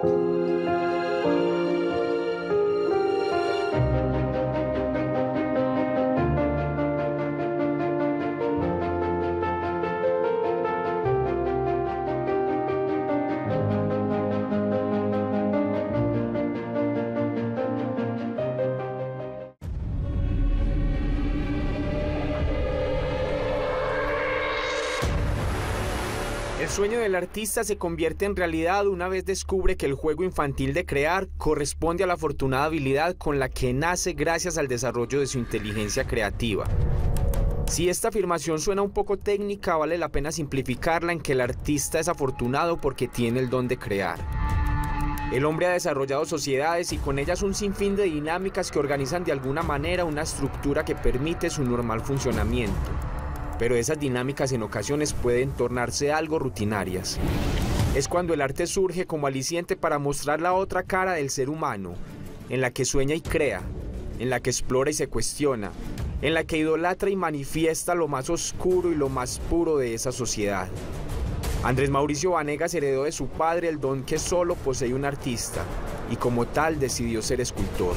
El sueño del artista se convierte en realidad una vez descubre que el juego infantil de crear corresponde a la afortunada habilidad con la que nace gracias al desarrollo de su inteligencia creativa. Si esta afirmación suena un poco técnica, vale la pena simplificarla en que el artista es afortunado porque tiene el don de crear. El hombre ha desarrollado sociedades y con ellas un sinfín de dinámicas que organizan de alguna manera una estructura que permite su normal funcionamiento. Pero esas dinámicas en ocasiones pueden tornarse algo rutinarias. Es cuando el arte surge como aliciente para mostrar la otra cara del ser humano, en la que sueña y crea, en la que explora y se cuestiona, en la que idolatra y manifiesta lo más oscuro y lo más puro de esa sociedad. Andrés Mauricio Vanegas heredó de su padre el don que solo posee un artista, y como tal decidió ser escultor.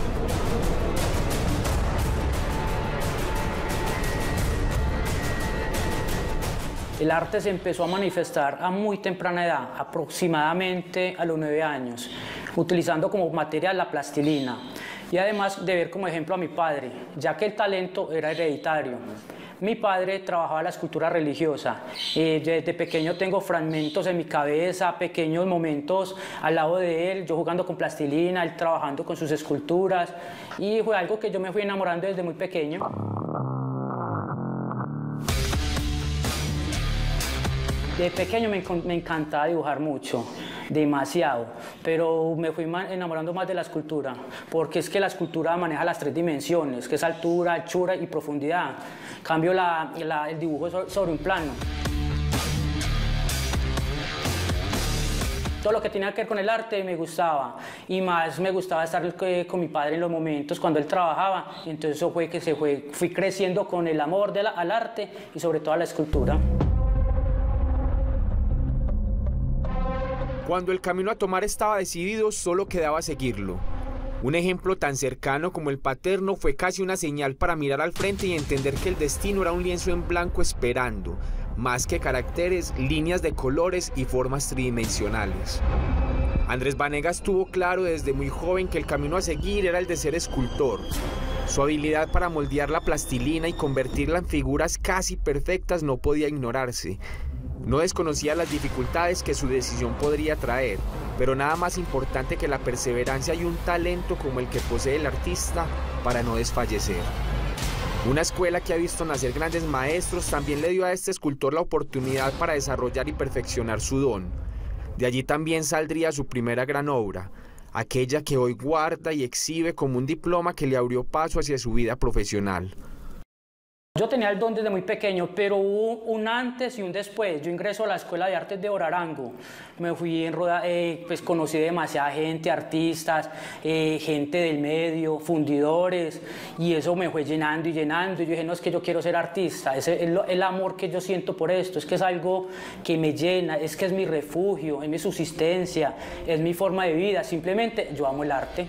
El arte se empezó a manifestar a muy temprana edad, aproximadamente a los 9 años, utilizando como material la plastilina y además de ver como ejemplo a mi padre, ya que el talento era hereditario. Mi padre trabajaba la escultura religiosa. Desde pequeño tengo fragmentos en mi cabeza, pequeños momentos al lado de él, yo jugando con plastilina, él trabajando con sus esculturas, y fue algo que yo me fui enamorando desde muy pequeño. De pequeño me encantaba dibujar mucho, demasiado, pero me fui enamorando más de la escultura, porque es que la escultura maneja las 3 dimensiones, que es altura, anchura y profundidad. Cambio el dibujo sobre un plano. Todo lo que tenía que ver con el arte me gustaba, y más me gustaba estar con mi padre en los momentos cuando él trabajaba, y entonces eso fue que fui creciendo con el amor al arte y sobre todo a la escultura. Cuando el camino a tomar estaba decidido, solo quedaba seguirlo. Un ejemplo tan cercano como el paterno fue casi una señal para mirar al frente y entender que el destino era un lienzo en blanco esperando, más que caracteres, líneas de colores y formas tridimensionales. Andrés Vanegas tuvo claro desde muy joven que el camino a seguir era el de ser escultor. Su habilidad para moldear la plastilina y convertirla en figuras casi perfectas no podía ignorarse. No desconocía las dificultades que su decisión podría traer, pero nada más importante que la perseverancia y un talento como el que posee el artista para no desfallecer. Una escuela que ha visto nacer grandes maestros también le dio a este escultor la oportunidad para desarrollar y perfeccionar su don. De allí también saldría su primera gran obra, aquella que hoy guarda y exhibe como un diploma que le abrió paso hacia su vida profesional. Yo tenía el don desde muy pequeño, pero hubo un antes y un después. Yo ingreso a la Escuela de Artes de Orarango. Me fui pues conocí demasiada gente, artistas, gente del medio, fundidores, y eso me fue llenando y llenando. Y yo dije, no, es que yo quiero ser artista, es el amor que yo siento por esto, es que es algo que me llena, es que es mi refugio, es mi subsistencia, es mi forma de vida. Simplemente yo amo el arte.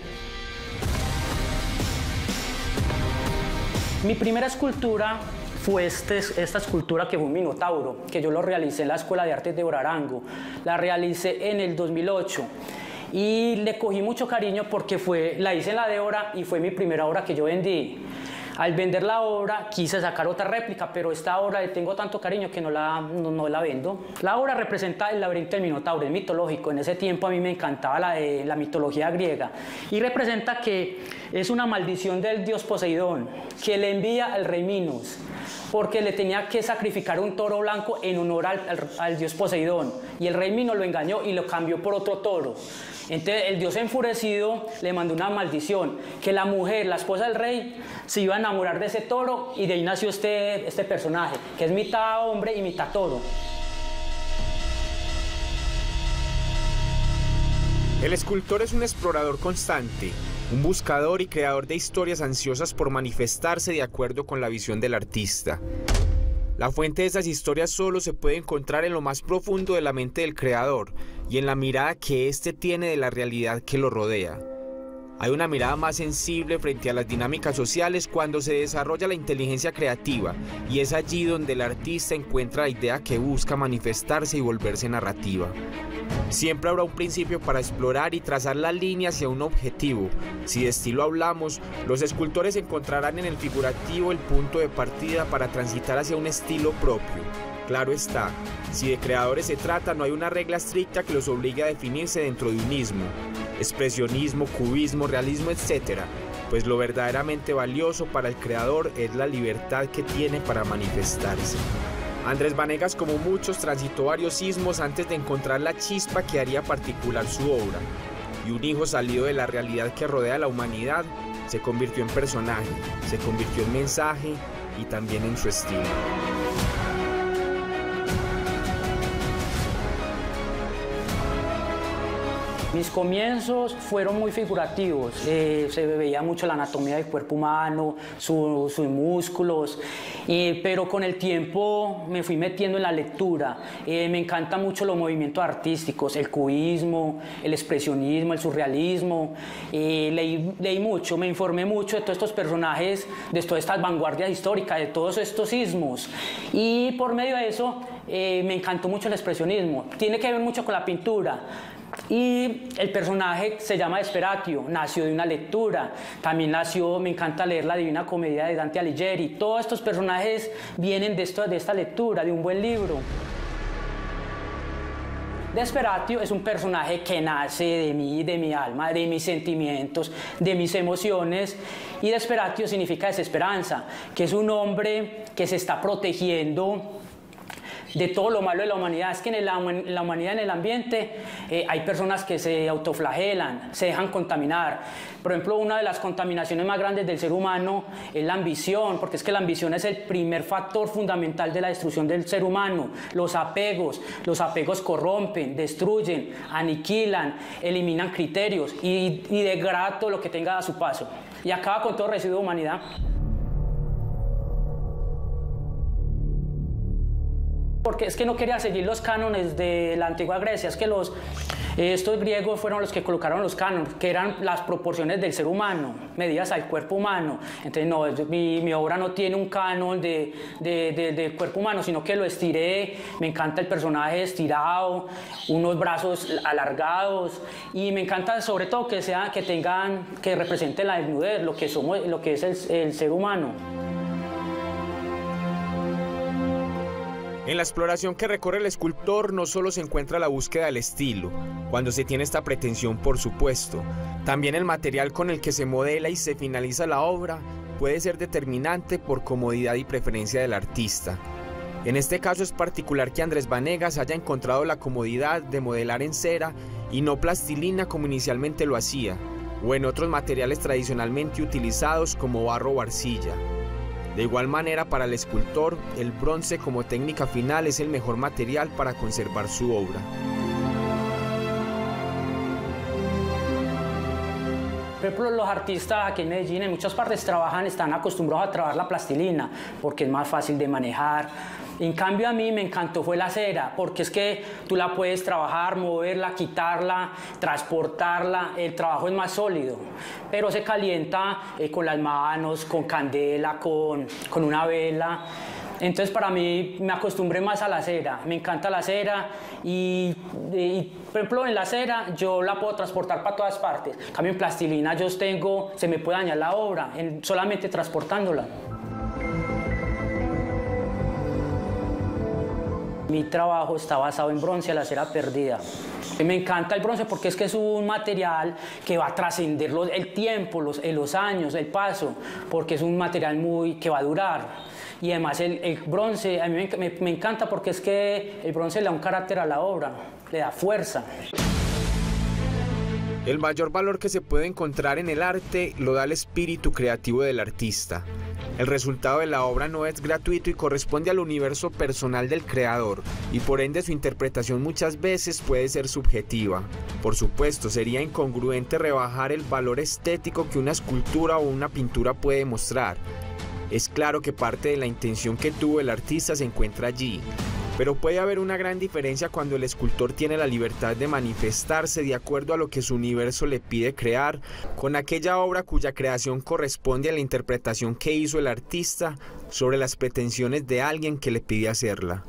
Mi primera escultura fue esta escultura que fue un minotauro, que yo lo realicé en la Escuela de Artes de Orarango. La realicé en el 2008 y le cogí mucho cariño porque la hice en la de Ora y fue mi primera obra que yo vendí. Al vender la obra quise sacar otra réplica, pero esta obra le tengo tanto cariño que no la vendo. La obra representa el laberinto del Minotauro, es mitológico. En ese tiempo a mí me encantaba la mitología griega, y representa que es una maldición del dios Poseidón que le envía al rey Minos, porque le tenía que sacrificar un toro blanco en honor al dios Poseidón, y el rey Minos lo engañó y lo cambió por otro toro. Entonces el dios enfurecido le mandó una maldición, que la mujer, la esposa del rey, se iba a enamorar de ese toro, y de ahí nació este personaje, que es mitad hombre y mitad toro. El escultor es un explorador constante, un buscador y creador de historias ansiosas por manifestarse de acuerdo con la visión del artista. La fuente de esas historias solo se puede encontrar en lo más profundo de la mente del creador y en la mirada que éste tiene de la realidad que lo rodea. Hay una mirada más sensible frente a las dinámicas sociales cuando se desarrolla la inteligencia creativa, y es allí donde el artista encuentra la idea que busca manifestarse y volverse narrativa. Siempre habrá un principio para explorar y trazar la línea hacia un objetivo. Si de estilo hablamos, los escultores encontrarán en el figurativo el punto de partida para transitar hacia un estilo propio. Claro está, si de creadores se trata, no hay una regla estricta que los obligue a definirse dentro de un ismo, expresionismo, cubismo, realismo, etc. Pues lo verdaderamente valioso para el creador es la libertad que tiene para manifestarse. Andrés Vanegas, como muchos, transitó varios ismos antes de encontrar la chispa que haría particular su obra. Y un hijo salido de la realidad que rodea a la humanidad se convirtió en personaje, se convirtió en mensaje y también en su estilo. Mis comienzos fueron muy figurativos, se veía mucho la anatomía del cuerpo humano, sus músculos, pero con el tiempo me fui metiendo en la lectura. Me encantan mucho los movimientos artísticos, el cubismo, el expresionismo, el surrealismo. Leí mucho, me informé mucho de todos estos personajes, de todas estas vanguardias históricas, de todos estos ismos, y por medio de eso me encantó mucho el expresionismo. Tiene que ver mucho con la pintura. Y el personaje se llama Desperatio, nació de una lectura. También nació, me encanta leer la Divina Comedia de Dante Alighieri. Todos estos personajes vienen de esta lectura, de un buen libro. Desperatio es un personaje que nace de mí, de mi alma, de mis sentimientos, de mis emociones. Y Desperatio significa desesperanza, que es un hombre que se está protegiendo de todo lo malo de la humanidad. Es que en la humanidad, en el ambiente, hay personas que se autoflagelan, se dejan contaminar. Por ejemplo, una de las contaminaciones más grandes del ser humano es la ambición, porque es que la ambición es el primer factor fundamental de la destrucción del ser humano. Los apegos corrompen, destruyen, aniquilan, eliminan criterios y degrada todo lo que tenga a su paso. Y acaba con todo residuo de humanidad. Porque es que no quería seguir los cánones de la antigua Grecia. Es que estos griegos fueron los que colocaron los cánones, que eran las proporciones del ser humano, medidas al cuerpo humano. Entonces, no, mi obra no tiene un canon del cuerpo humano, sino que lo estiré. Me encanta el personaje estirado, unos brazos alargados, y me encanta sobre todo que represente la desnudez, lo que es el ser humano. En la exploración que recorre el escultor no solo se encuentra la búsqueda del estilo, cuando se tiene esta pretensión, por supuesto, también el material con el que se modela y se finaliza la obra puede ser determinante por comodidad y preferencia del artista. En este caso es particular que Andrés Vanegas haya encontrado la comodidad de modelar en cera y no plastilina como inicialmente lo hacía, o en otros materiales tradicionalmente utilizados como barro o arcilla. De igual manera, para el escultor, el bronce como técnica final es el mejor material para conservar su obra. Por ejemplo, los artistas aquí en Medellín, en muchas partes están acostumbrados a trabajar la plastilina porque es más fácil de manejar. En cambio, a mí me encantó fue la cera, porque es que tú la puedes trabajar, moverla, quitarla, transportarla, el trabajo es más sólido, pero se calienta con las manos, con candela, con una vela. Entonces, para mí, me acostumbré más a la cera, me encanta la cera y por ejemplo, en la cera yo la puedo transportar para todas partes. En cambio, en plastilina se me puede dañar la obra solamente transportándola. Mi trabajo está basado en bronce, la cera perdida. Me encanta el bronce porque es que es un material que va a trascender el tiempo, los años, el paso, porque es un material que va a durar. Y además el bronce, a mí me encanta porque es que el bronce le da un carácter a la obra, le da fuerza. El mayor valor que se puede encontrar en el arte lo da el espíritu creativo del artista. El resultado de la obra no es gratuito y corresponde al universo personal del creador, y por ende su interpretación muchas veces puede ser subjetiva. Por supuesto, sería incongruente rebajar el valor estético que una escultura o una pintura puede mostrar. Es claro que parte de la intención que tuvo el artista se encuentra allí, pero puede haber una gran diferencia cuando el escultor tiene la libertad de manifestarse de acuerdo a lo que su universo le pide crear, con aquella obra cuya creación corresponde a la interpretación que hizo el artista sobre las pretensiones de alguien que le pide hacerla.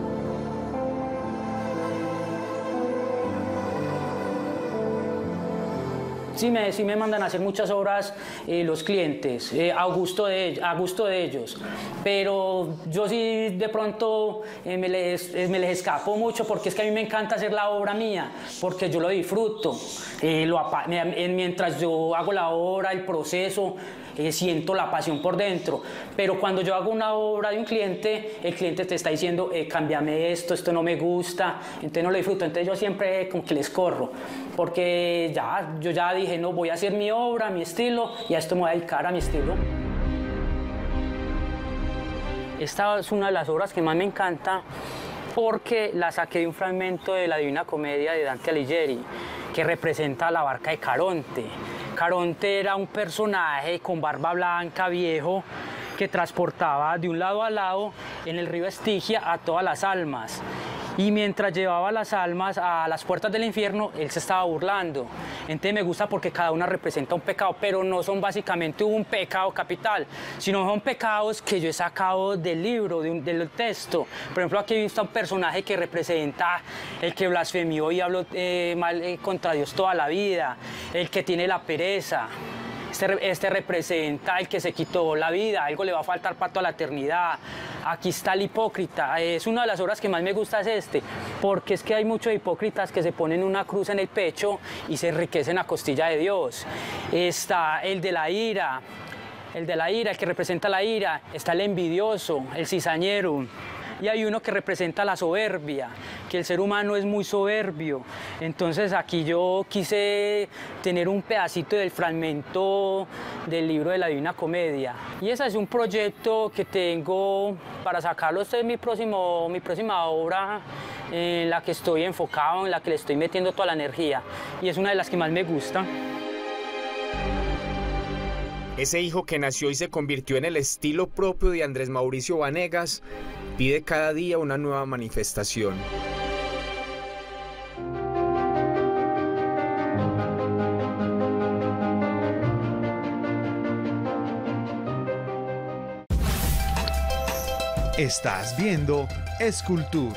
Sí me mandan a hacer muchas obras los clientes, a gusto de ellos, pero yo sí de pronto me les escapo mucho porque es que a mí me encanta hacer la obra mía, porque yo lo disfruto, mientras yo hago la obra, el proceso, siento la pasión por dentro, pero cuando yo hago una obra de un cliente, el cliente te está diciendo, cámbiame esto no me gusta, entonces no lo disfruto, entonces yo siempre como que les corro, porque yo ya dije, no, voy a hacer mi obra, mi estilo, y a esto me voy a dedicar a mi estilo. Esta es una de las obras que más me encanta porque la saqué de un fragmento de la Divina Comedia de Dante Alighieri, que representa la barca de Caronte. Caronte era un personaje con barba blanca, viejo, que transportaba de un lado a lado en el río Estigia a todas las almas. Y mientras llevaba las almas a las puertas del infierno, él se estaba burlando. Entonces me gusta porque cada una representa un pecado, pero no son básicamente un pecado capital, sino son pecados que yo he sacado del libro, del texto. Por ejemplo, aquí he visto a un personaje que representa el que blasfemió y habló mal contra Dios toda la vida, el que tiene la pereza. Este representa el que se quitó la vida, algo le va a faltar para toda la eternidad. Aquí está el hipócrita, es una de las obras que más me gusta es porque es que hay muchos hipócritas que se ponen una cruz en el pecho y se enriquecen a costilla de Dios. Está el de la ira, el que representa la ira, está el envidioso, el cizañero. Y hay uno que representa la soberbia, que el ser humano es muy soberbio. Entonces aquí yo quise tener un pedacito del fragmento del libro de la Divina Comedia. Y ese es un proyecto que tengo para sacarlo. Esta es mi próxima obra en la que estoy enfocado, en la que le estoy metiendo toda la energía. Y es una de las que más me gusta. Ese hijo que nació y se convirtió en el estilo propio de Andrés Mauricio Vanegas pide cada día una nueva manifestación. Estás viendo Escultur.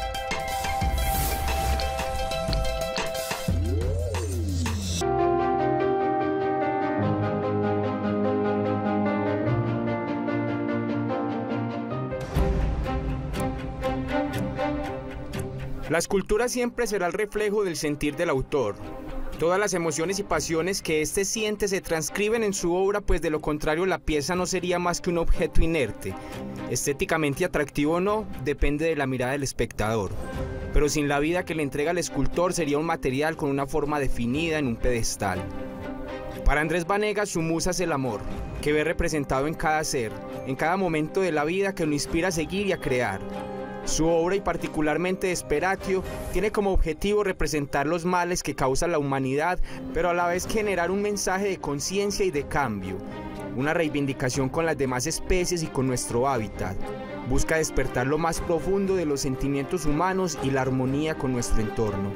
La escultura siempre será el reflejo del sentir del autor. Todas las emociones y pasiones que éste siente se transcriben en su obra, pues de lo contrario la pieza no sería más que un objeto inerte. Estéticamente atractivo o no, depende de la mirada del espectador. Pero sin la vida que le entrega el escultor sería un material con una forma definida en un pedestal. Para Andrés Vanegas su musa es el amor, que ve representado en cada ser, en cada momento de la vida que lo inspira a seguir y a crear. Su obra, y particularmente Desperatio, tiene como objetivo representar los males que causa la humanidad, pero a la vez generar un mensaje de conciencia y de cambio, una reivindicación con las demás especies y con nuestro hábitat. Busca despertar lo más profundo de los sentimientos humanos y la armonía con nuestro entorno.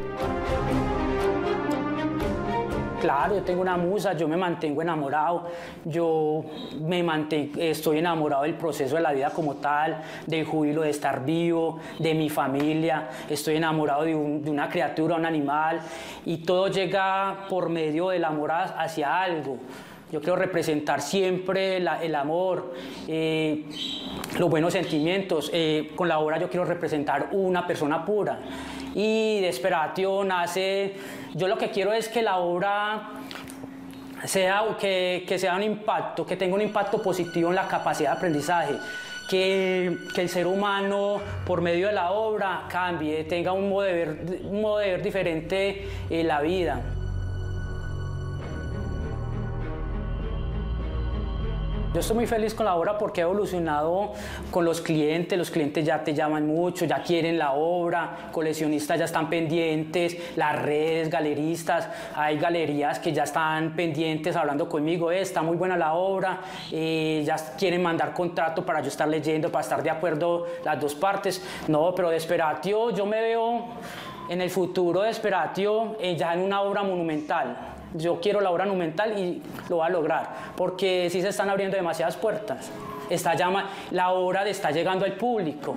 Claro, yo tengo una musa, yo me mantengo enamorado, estoy enamorado del proceso de la vida como tal, del júbilo de estar vivo, de mi familia, estoy enamorado de una criatura, un animal, y todo llega por medio del amor hacia algo. Yo quiero representar siempre el amor, los buenos sentimientos. Con la obra yo quiero representar una persona pura. Y Desperatio nace, yo lo que quiero es que la obra que sea un impacto, que tenga un impacto positivo en la capacidad de aprendizaje, que el ser humano por medio de la obra cambie, tenga un modo de ver diferente en la vida. Yo estoy muy feliz con la obra porque he evolucionado con los clientes ya te llaman mucho, ya quieren la obra, coleccionistas ya están pendientes, las redes, galeristas, hay galerías que ya están pendientes hablando conmigo, está muy buena la obra, ya quieren mandar contrato para yo estar leyendo, para estar de acuerdo las dos partes. No, pero Desperatio, yo me veo en el futuro de Desperatio ya en una obra monumental. Yo quiero la obra monumental y lo voy a lograr, porque sí se están abriendo demasiadas puertas. La obra está llegando al público.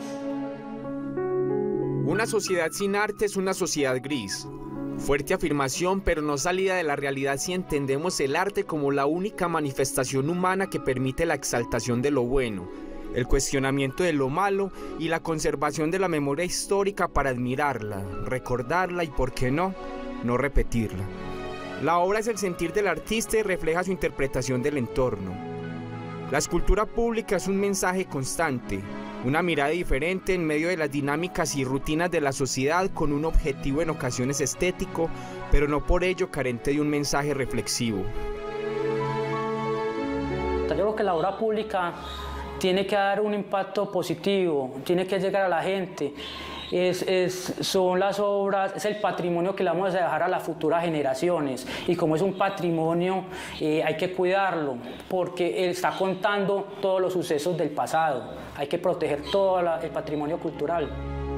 Una sociedad sin arte es una sociedad gris. Fuerte afirmación, pero no salida de la realidad si entendemos el arte como la única manifestación humana que permite la exaltación de lo bueno, el cuestionamiento de lo malo y la conservación de la memoria histórica para admirarla, recordarla y, por qué no repetirla. La obra es el sentir del artista y refleja su interpretación del entorno. La escultura pública es un mensaje constante, una mirada diferente en medio de las dinámicas y rutinas de la sociedad con un objetivo en ocasiones estético, pero no por ello carente de un mensaje reflexivo. Yo creo que la obra pública tiene que dar un impacto positivo, tiene que llegar a la gente. Son las obras, es el patrimonio que le vamos a dejar a las futuras generaciones, y como es un patrimonio hay que cuidarlo porque está contando todos los sucesos del pasado, hay que proteger todo el patrimonio cultural.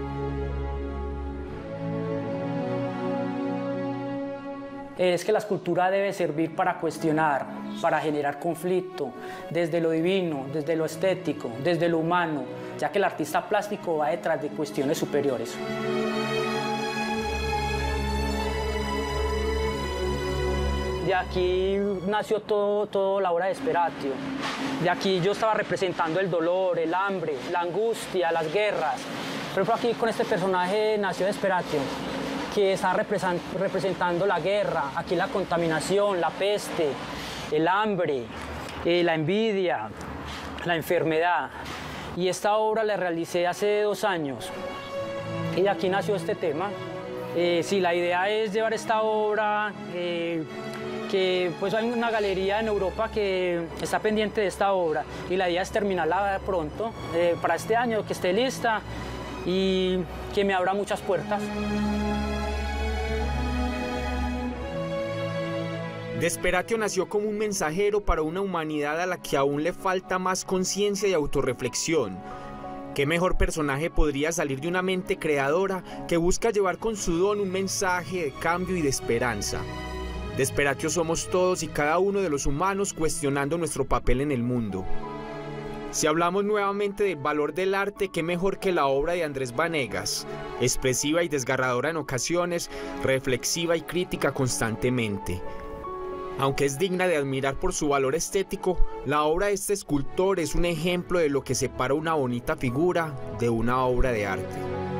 Es que la escultura debe servir para cuestionar, para generar conflicto, desde lo divino, desde lo estético, desde lo humano, ya que el artista plástico va detrás de cuestiones superiores. De aquí nació todo la obra de Desperatio. De aquí yo estaba representando el dolor, el hambre, la angustia, las guerras. Por ejemplo, aquí con este personaje nació Desperatio, que está representando la guerra, aquí la contaminación, la peste, el hambre, la envidia, la enfermedad. Y esta obra la realicé hace 2 años y aquí nació este tema. Sí, la idea es llevar esta obra, que pues hay una galería en Europa que está pendiente de esta obra y la idea es terminarla pronto, para este año, que esté lista y que me abra muchas puertas. Desperatio nació como un mensajero para una humanidad a la que aún le falta más conciencia y autorreflexión. ¿Qué mejor personaje podría salir de una mente creadora que busca llevar con su don un mensaje de cambio y de esperanza? Desperatio somos todos y cada uno de los humanos cuestionando nuestro papel en el mundo. Si hablamos nuevamente del valor del arte, qué mejor que la obra de Andrés Vanegas, expresiva y desgarradora en ocasiones, reflexiva y crítica constantemente. Aunque es digna de admirar por su valor estético, la obra de este escultor es un ejemplo de lo que separa una bonita figura de una obra de arte.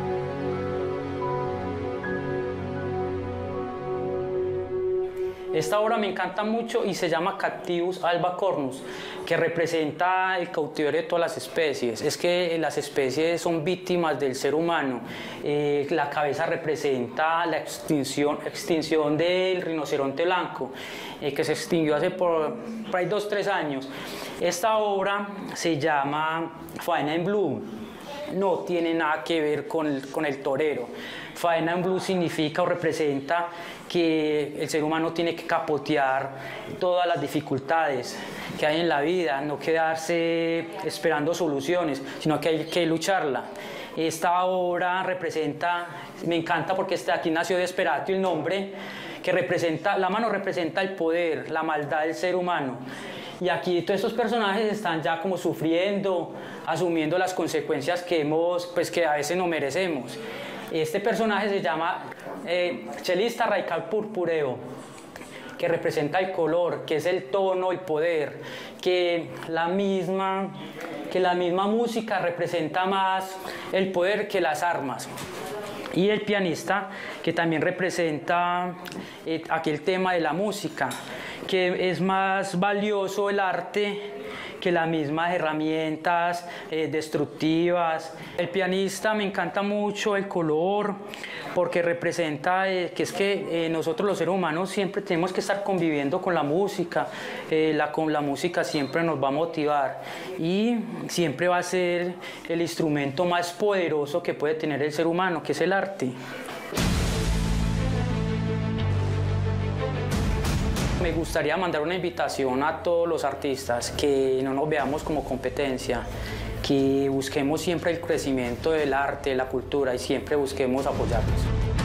Esta obra me encanta mucho y se llama Captivus Alba Cornus, que representa el cautiverio de todas las especies. Es que las especies son víctimas del ser humano. La cabeza representa la extinción del rinoceronte blanco, que se extinguió hace por ahí 2 o 3 años. Esta obra se llama Faena en Blue. No tiene nada que ver con el torero. Faena en Blue significa o representa que el ser humano tiene que capotear todas las dificultades que hay en la vida, no quedarse esperando soluciones, sino que hay que lucharla. Esta obra representa, me encanta porque aquí nació Desperatio, el nombre, que representa, la mano representa el poder, la maldad del ser humano. Y aquí todos estos personajes están ya como sufriendo, asumiendo las consecuencias que a veces no merecemos. Este personaje se llama Chelista Raical Purpureo, que representa el color, que es el tono, el poder, que la misma música representa más el poder que las armas. Y el pianista, que también representa aquí el tema de la música, que es más valioso el arte que las mismas herramientas destructivas. El pianista me encanta mucho el color, porque representa que es que nosotros los seres humanos siempre tenemos que estar conviviendo con la música. Con la música siempre nos va a motivar y siempre va a ser el instrumento más poderoso que puede tener el ser humano, que es el arte. Me gustaría mandar una invitación a todos los artistas, que no nos veamos como competencia, que busquemos siempre el crecimiento del arte, de la cultura, y siempre busquemos apoyarnos.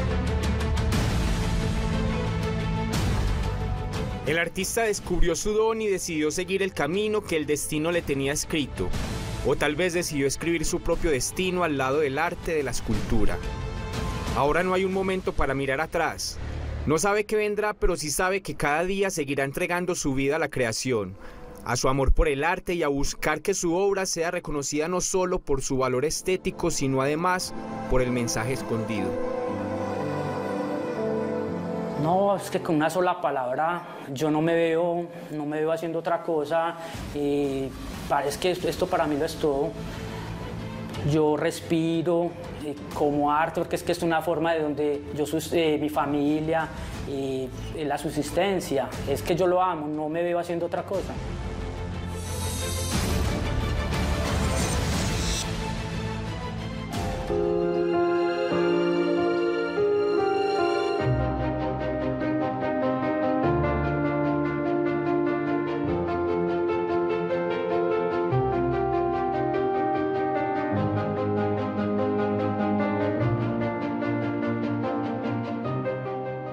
El artista descubrió su don y decidió seguir el camino que el destino le tenía escrito. O tal vez decidió escribir su propio destino al lado del arte, de la escultura. Ahora no hay un momento para mirar atrás. No sabe qué vendrá, pero sí sabe que cada día seguirá entregando su vida a la creación, a su amor por el arte y a buscar que su obra sea reconocida no solo por su valor estético, sino además por el mensaje escondido. No, es que con una sola palabra yo no me veo haciendo otra cosa. Es que esto para mí lo es todo. Yo respiro como arte, porque es que es una forma de donde mi familia, la subsistencia. Es que yo lo amo, no me veo haciendo otra cosa.